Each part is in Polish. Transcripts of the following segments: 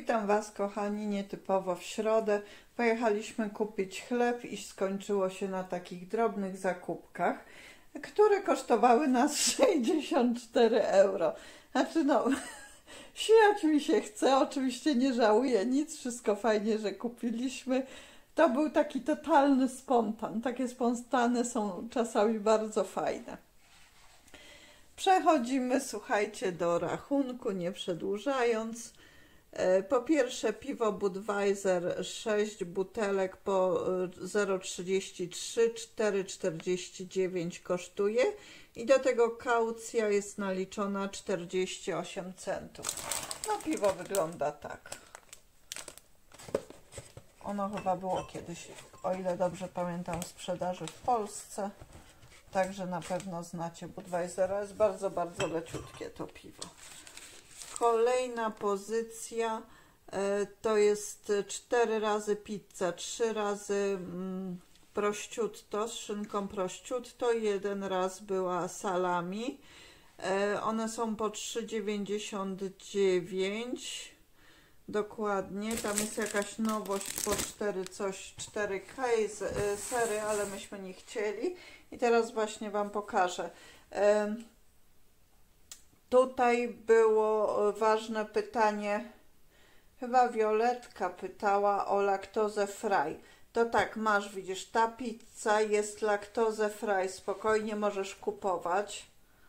Witam Was, kochani, nietypowo w środę. Pojechaliśmy kupić chleb i skończyło się na takich drobnych zakupkach, które kosztowały nas 64 euro. Znaczy no, śmiać mi się chce, oczywiście nie żałuję nic, wszystko fajnie, że kupiliśmy. To był taki totalny spontan. Takie spontany są czasami bardzo fajne. Przechodzimy, słuchajcie, do rachunku, nie przedłużając. Po pierwsze piwo Budweiser 6 butelek po 0,33, 4,49 kosztuje i do tego kaucja jest naliczona 48 centów. No piwo wygląda tak. Ono chyba było kiedyś, o ile dobrze pamiętam, w sprzedaży w Polsce. Także na pewno znacie Budweisera. Jest bardzo, bardzo leciutkie to piwo. Kolejna pozycja to jest 4 razy pizza, 3 razy prosciutto z szynką prosciutto, 1 raz była salami. One są po 3,99 dokładnie. Tam jest jakaś nowość po 4 sery, ale myśmy nie chcieli. I teraz właśnie Wam pokażę. Tutaj było ważne pytanie, chyba Violetka pytała o laktozę free. To tak, masz, widzisz, ta pizza jest laktozę free, spokojnie możesz kupować.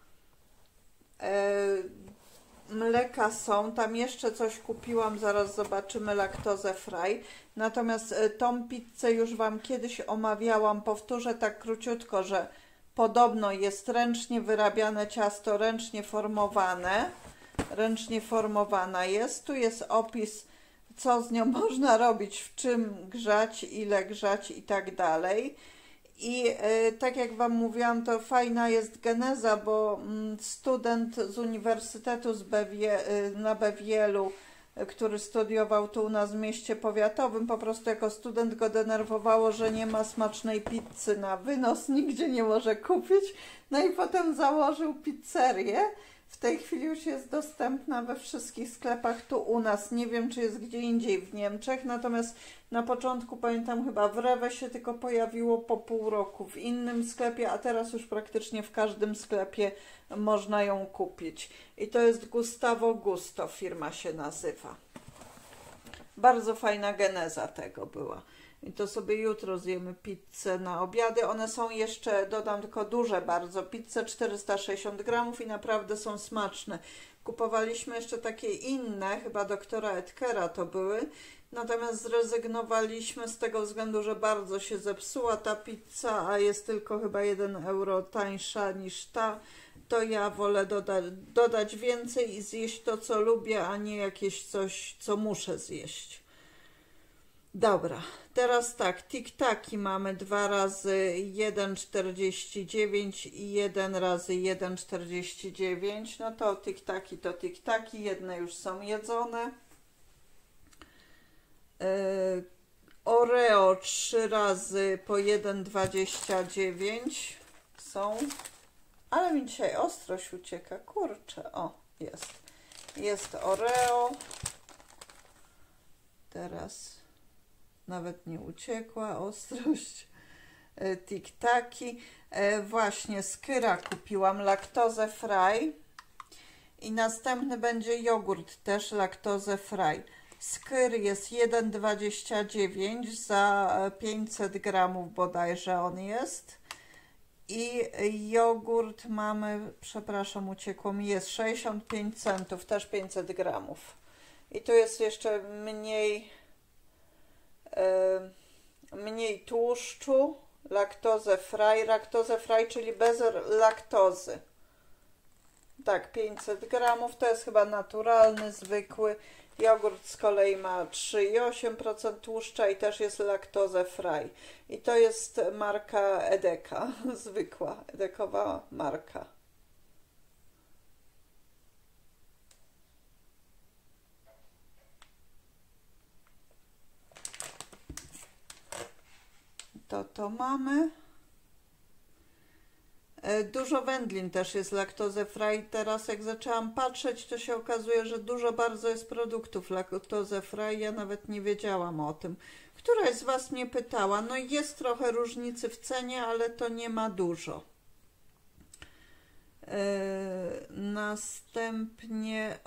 Mleka są, tam jeszcze coś kupiłam, zaraz zobaczymy laktozę free. Natomiast tą pizzę już Wam kiedyś omawiałam, powtórzę tak króciutko, że podobno jest ręcznie wyrabiane ciasto, ręcznie formowana jest. Tu jest opis, co z nią można robić, w czym grzać, ile grzać i tak dalej. I tak jak Wam mówiłam, to fajna jest geneza, bo student z Uniwersytetu na Bewielu, który studiował tu u nas w mieście powiatowym, po prostu jako student go denerwowało, że nie ma smacznej pizzy na wynos, nigdzie nie może kupić. No i potem założył pizzerię. W tej chwili już jest dostępna we wszystkich sklepach tu u nas. Nie wiem, czy jest gdzie indziej w Niemczech, natomiast na początku, pamiętam, chyba w Rewe się tylko pojawiło po pół roku w innym sklepie, a teraz już praktycznie w każdym sklepie można ją kupić. I to jest Gustavo Gusto, firma się nazywa. Bardzo fajna geneza tego była. I to sobie jutro zjemy pizzę na obiady. One są jeszcze, dodam tylko duże bardzo, pizzę 460 gramów i naprawdę są smaczne. Kupowaliśmy jeszcze takie inne, chyba doktora Edkera to były, natomiast zrezygnowaliśmy z tego względu, że bardzo się zepsuła ta pizza, a jest tylko chyba 1 euro tańsza niż ta. To ja wolę dodać więcej i zjeść to, co lubię, a nie jakieś coś, co muszę zjeść. Dobra, teraz tak, tiktaki mamy 2 razy 1,49 i 1 razy 1,49. No to tiktaki, jedne już są jedzone. Oreo 3 razy po 1,29 są. Ale mi dzisiaj ostrość ucieka, kurczę, o, jest. Jest Oreo. Teraz nawet nie uciekła ostrość. Tiktaki. Właśnie Skyra kupiłam, laktozę free. I następny będzie jogurt, też laktozę free. Skyr jest 1,29 za 500 gramów bodajże on jest. I jogurt mamy, przepraszam, uciekło mi, jest 65 centów, też 500 gramów. I tu jest jeszcze mniej tłuszczu, laktozę free, czyli bez laktozy. Tak, 500 gramów, to jest chyba naturalny, zwykły. Jogurt z kolei ma 3,8% tłuszcza i też jest laktozę free. I to jest marka Edeka, zwykła, edekowa marka. To mamy. Dużo wędlin też jest laktozę free. Teraz jak zaczęłam patrzeć, to się okazuje, że dużo bardzo jest produktów laktozę free. Ja nawet nie wiedziałam o tym. Któraś z Was mnie pytała. No jest trochę różnicy w cenie, ale to nie ma dużo. Następnie,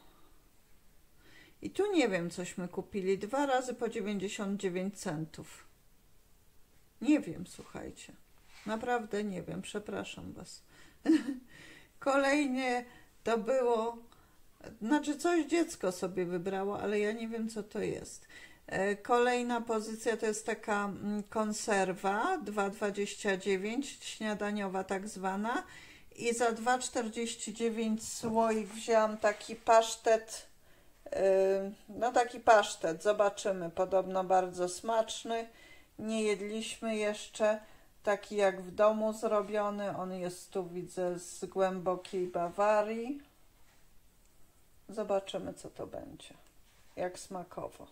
i tu nie wiem, cośmy kupili. 2 razy po 99 centów. Nie wiem, słuchajcie. Naprawdę nie wiem, przepraszam Was. Kolejnie to było, znaczy coś dziecko sobie wybrało, ale ja nie wiem, co to jest. Kolejna pozycja to jest taka konserwa 2,29, śniadaniowa tak zwana. I za 2,49 słoik wzięłam taki pasztet, no taki pasztet, zobaczymy, podobno bardzo smaczny. Nie jedliśmy jeszcze, taki jak w domu zrobiony, on jest tu, widzę, z głębokiej Bawarii. Zobaczymy, co to będzie, jak smakowo.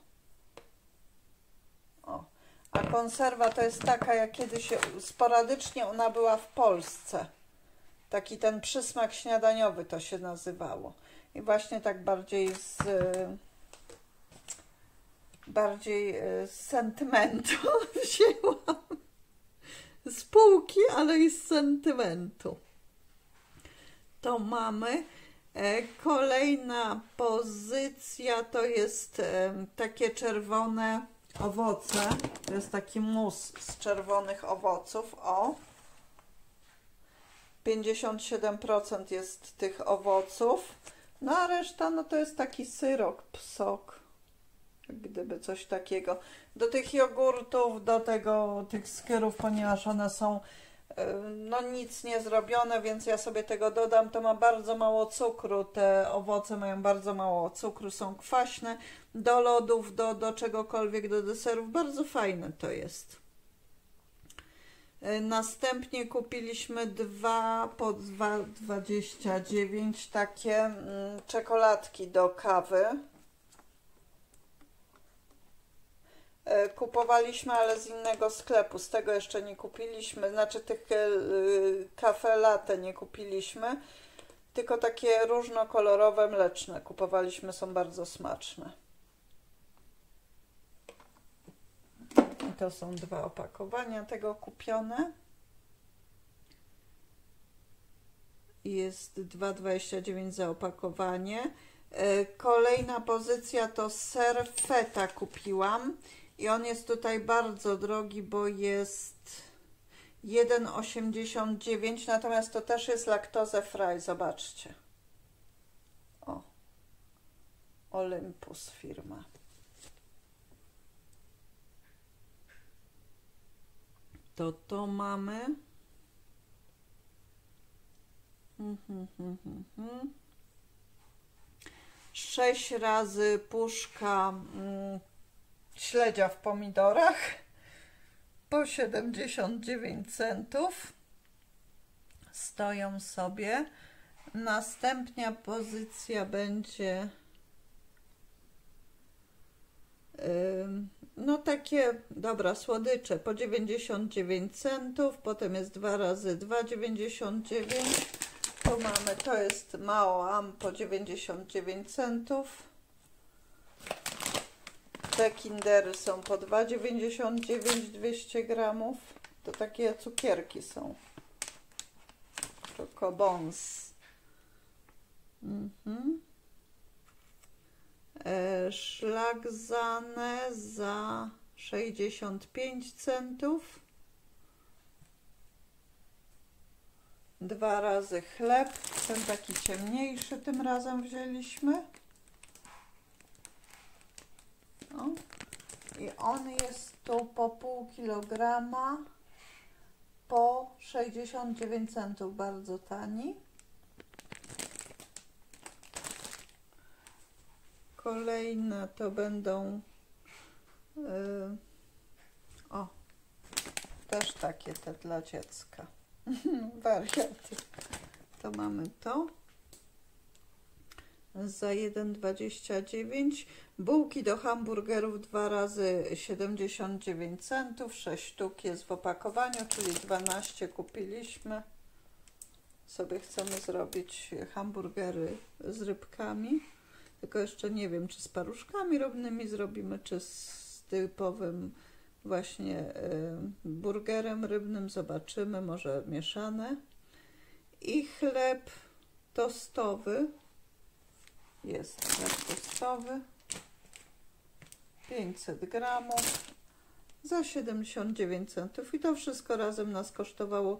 A konserwa to jest taka, jak kiedyś sporadycznie ona była w Polsce. Taki ten przysmak śniadaniowy to się nazywało. I właśnie tak bardziej z sentymentu wzięłam. Z półki, ale i z sentymentu. To mamy. Kolejna pozycja to jest takie czerwone owoce. To jest taki mus z czerwonych owoców. 57% jest tych owoców. No a reszta no to jest taki syrop, sok. Gdyby coś takiego. Do tych jogurtów, do tych skyrów, ponieważ one są no nic nie zrobione, więc ja sobie tego dodam. To ma bardzo mało cukru. Te owoce mają bardzo mało cukru, są kwaśne. Do lodów, do czegokolwiek, do deserów. Bardzo fajne to jest. Następnie kupiliśmy 2 po 2,29 takie czekoladki do kawy. Kupowaliśmy, ale z innego sklepu, z tego jeszcze nie kupiliśmy, znaczy tych kafe latte nie kupiliśmy, tylko takie różnokolorowe, mleczne kupowaliśmy, są bardzo smaczne. I to są 2 opakowania tego kupione. Jest 2,29 za opakowanie. Kolejna pozycja to ser feta kupiłam. I on jest tutaj bardzo drogi, bo jest 1,89, natomiast to też jest laktozę free, zobaczcie. Olympus firma. To mamy. 6 razy puszka śledzia w pomidorach po 79 centów. Stoją sobie. Następna pozycja będzie no takie, dobra, słodycze po 99 centów, potem jest 2 razy 2,99. Tu mamy, to jest Mao po 99 centów. Te kindery są po 2,99, 200 gramów. To takie cukierki są. Chocobons. Szlagzane za 65 centów. 2 razy chleb. Ten taki ciemniejszy tym razem wzięliśmy. I on jest tu po pół kilograma po 69 centów, bardzo tani. Kolejne to będą też takie te dla dziecka. Wariaty. To mamy to. Za 1,29. Bułki do hamburgerów 2 razy 79 centów. 6 sztuk jest w opakowaniu, czyli 12 kupiliśmy. sobie chcemy zrobić hamburgery z rybkami. Tylko jeszcze nie wiem, czy z paruszkami rybnymi zrobimy, czy z typowym właśnie burgerem rybnym. Zobaczymy, może mieszane. I chleb tostowy. Jest chleb tostowy. 500 gramów za 79 centów. I to wszystko razem nas kosztowało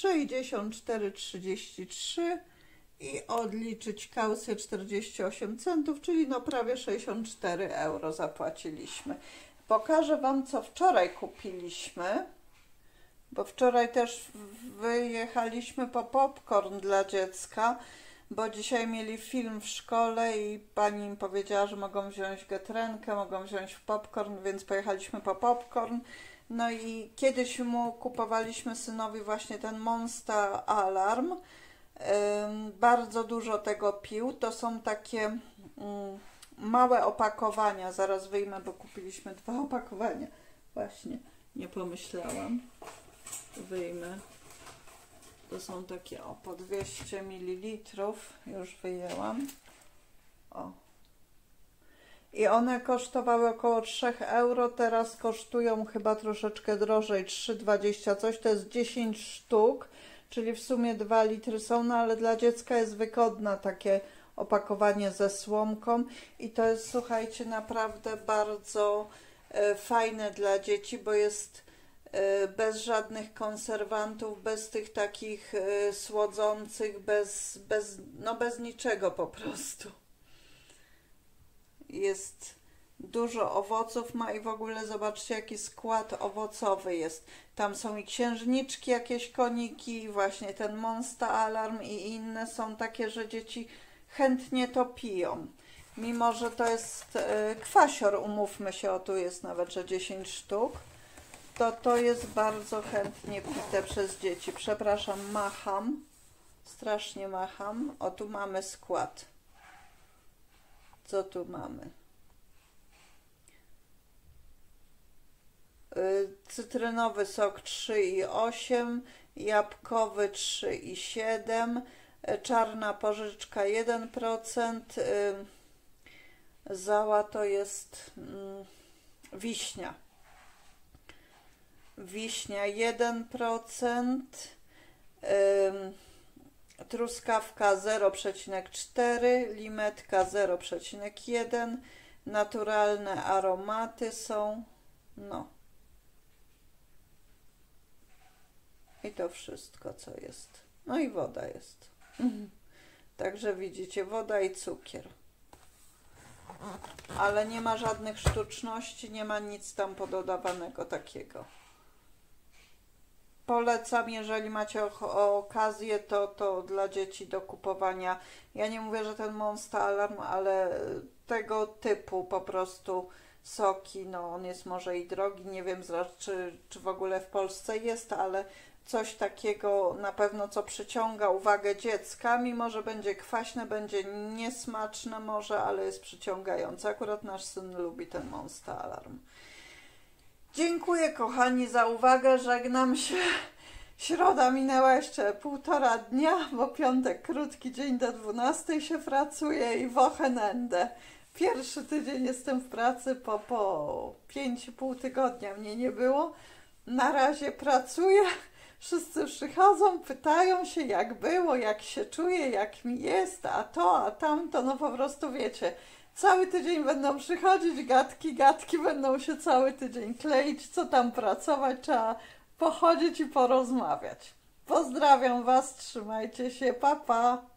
64,33 i odliczyć kaucję 48 centów, czyli no prawie 64 euro zapłaciliśmy. Pokażę Wam, co wczoraj kupiliśmy, bo wczoraj też wyjechaliśmy po popcorn dla dziecka, bo dzisiaj mieli film w szkole i pani im powiedziała, że mogą wziąć getrenkę, mogą wziąć popcorn, więc pojechaliśmy po popcorn. No i kiedyś mu kupowaliśmy synowi właśnie ten Monster Alarm. Bardzo dużo tego pił. To są takie małe opakowania. Zaraz wyjmę, bo kupiliśmy 2 opakowania. Właśnie, nie pomyślałam. Wyjmę. To są takie po 200 ml. Już wyjęłam. O. I one kosztowały około 3 euro. Teraz kosztują chyba troszeczkę drożej. 3,20 coś. To jest 10 sztuk. Czyli w sumie 2 litry są, no ale dla dziecka jest wygodne takie opakowanie ze słomką. I to jest, słuchajcie, naprawdę bardzo fajne dla dzieci, bo jest bez żadnych konserwantów, bez tych takich słodzących, bez niczego po prostu. Jest dużo owoców, ma i w ogóle zobaczcie, jaki skład owocowy jest. Tam są i księżniczki, jakieś koniki, właśnie ten Monster Alarm i inne są takie, że dzieci chętnie to piją. Mimo że to jest kwasior, umówmy się, o tu jest nawet, że 10 sztuk. To jest bardzo chętnie pite przez dzieci. Przepraszam, macham. Strasznie macham. O, tu mamy skład. Co tu mamy? Cytrynowy sok 3,8, jabłkowy 3,7, czarna porzeczka 1%, zała to jest wiśnia. Wiśnia 1%, truskawka 0,4, limetka 0,1, naturalne aromaty są, no. I to wszystko, co jest. No i woda jest. Także widzicie, woda i cukier. Ale nie ma żadnych sztuczności, nie ma nic tam pododawanego takiego. Polecam, jeżeli macie okazję, to dla dzieci do kupowania. Ja nie mówię, że ten Monster Alarm, ale tego typu po prostu soki, no on jest może i drogi, nie wiem czy w ogóle w Polsce jest, ale coś takiego na pewno, co przyciąga uwagę dziecka, mimo że będzie kwaśne, będzie niesmaczne może, ale jest przyciągające. Akurat nasz syn lubi ten Monster Alarm. Dziękuję, kochani, za uwagę. Żegnam się. Środa minęła jeszcze 1,5 dnia, bo piątek krótki dzień do 12 się pracuje i Wochenende. Pierwszy tydzień jestem w pracy, po 5,5 tygodnia mnie nie było. Na razie pracuję. Wszyscy przychodzą, pytają się, jak było, jak się czuję, jak mi jest, a to, a tamto, no po prostu wiecie. Cały tydzień będą przychodzić gadki będą się cały tydzień kleić, co tam pracować, trzeba pochodzić i porozmawiać. Pozdrawiam Was, trzymajcie się, pa pa!